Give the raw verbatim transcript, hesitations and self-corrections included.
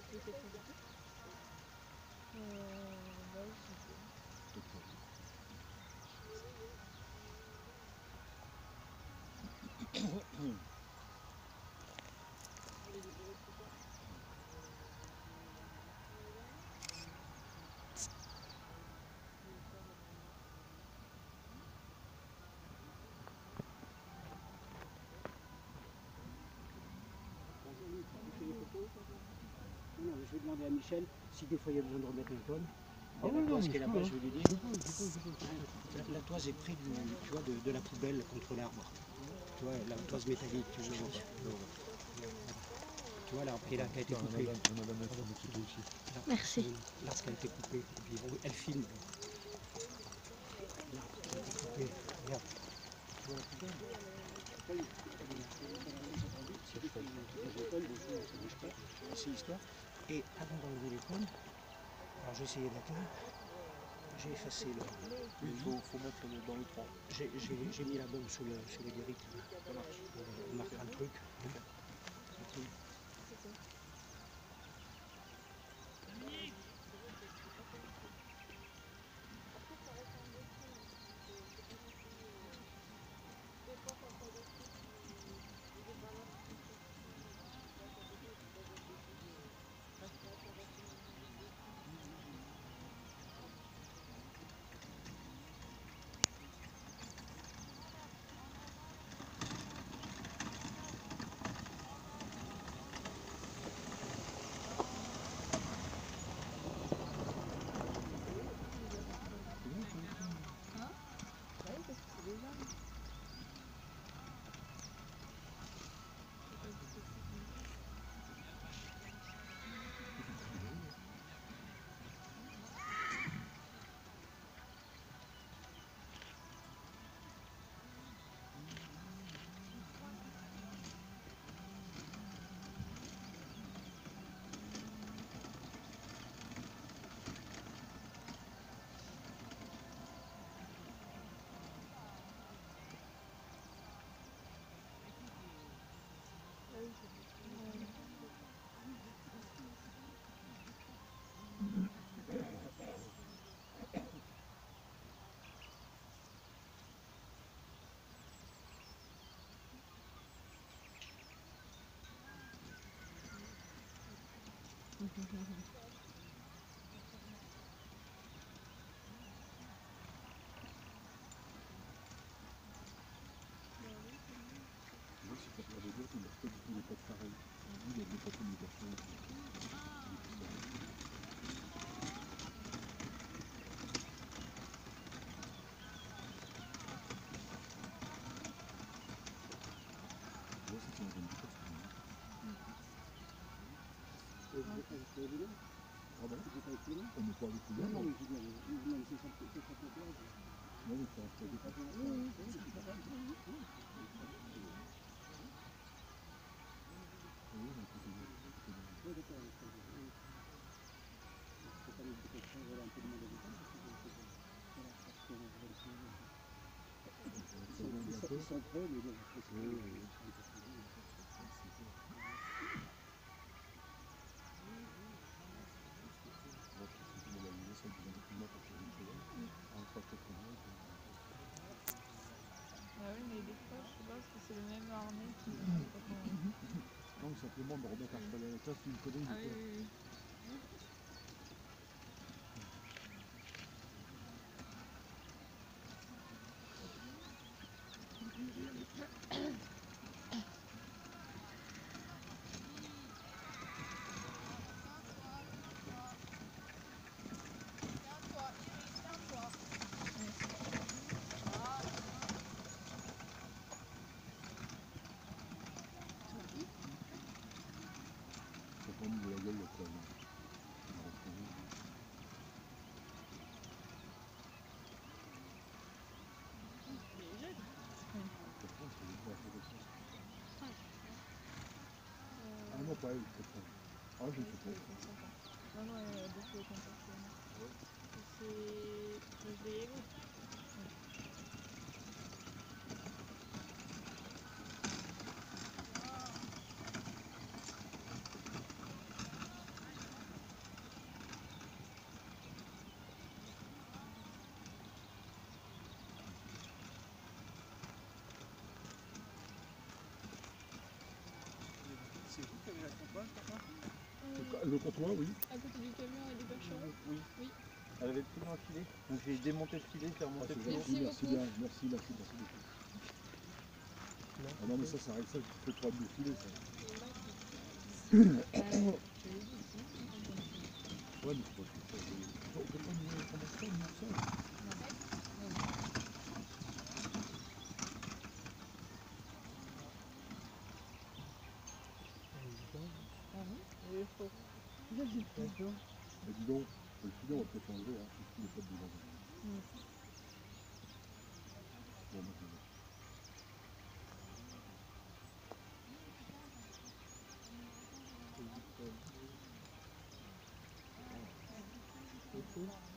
Et c'est trop petit. Euh, bah oui, c'est tout. Non, je vais demander à Michel si des fois il y a besoin de remettre une tonne. Ah oui, non, mais qui est je là-bas, peux, hein. je vais lui dire. Je peux, je peux, je peux, je peux. La, la toise est près du, tu vois, de, de la poubelle contre l'arbre. Tu vois, la toise métallique, tu vois. Tu vois, l'arbre qui est là, qui a été coupé. Là, Merci. l'arbre qui a été coupé, et puis elle filme. L'arbre qui a été coupé, regarde. Tu vois la poubelle? C'est l'histoire. Et avant d'enlever les tonnes, alors j'ai essayé d'être là, j'ai effacé le. Il faut, faut mettre le, dans le tronc. J'ai j'ai mis la bombe sous le, sous le guérite. Ça marche. On marquera le truc. Hein. Okay. Moi, si tu regardes les autres, il n'a pas du tout des pattes pareilles. Lui, il a des pattes communication. Moi, c'est une bonne vitesse. Ah bon? On n'est pas avec les Non, gars. mais je veux dire, non, c'est ça, c'est ça, c'est ça. Non, mais ça reste pas des pattes. Oui, mais c'est bien. Oui, d'accord. C'est pas les détections, voilà un peu de mal à l'état, parce que voilà, parce que ils sont prêts, mais bon, après c'est Oui, oui. Moi, je sais comment la ligne, ça me faisait beaucoup de mal pour faire une cheval. En trois quatre-vingts. Ah oui, mais des fois, je sais pas, parce que c'est le même harnais qui. Non, simplement de remettre un cheval à la place, c'est une connerie. Ah oui, oui, oui. Ça prend de la gueule, là, quoi. Ah non, pas elle, peut-être. Ah, je ne sais pas. Non, non, elle a beaucoup de comportement. C'est. Je l'ai aimé. Le comptoir, oui. À côté du camion et du percheron. Oui. Oui. Elle avait plus un filet. Donc j'ai démonté le filet, fait Ah, remonter c'est plus haut. gentil, Merci merci beaucoup. bien, merci, merci, merci beaucoup. Ah non mais ça, ça règle ça, c'est trop de filet ça. Ouais, mais c'est pas ça. On peut pas nous comment ça, nous ça. Bien sûr. Bah dis donc, le filet on va peut-être l'enlever, hein, parce qu'il n'est pas dedans. Bon, moi, je vais- Ok.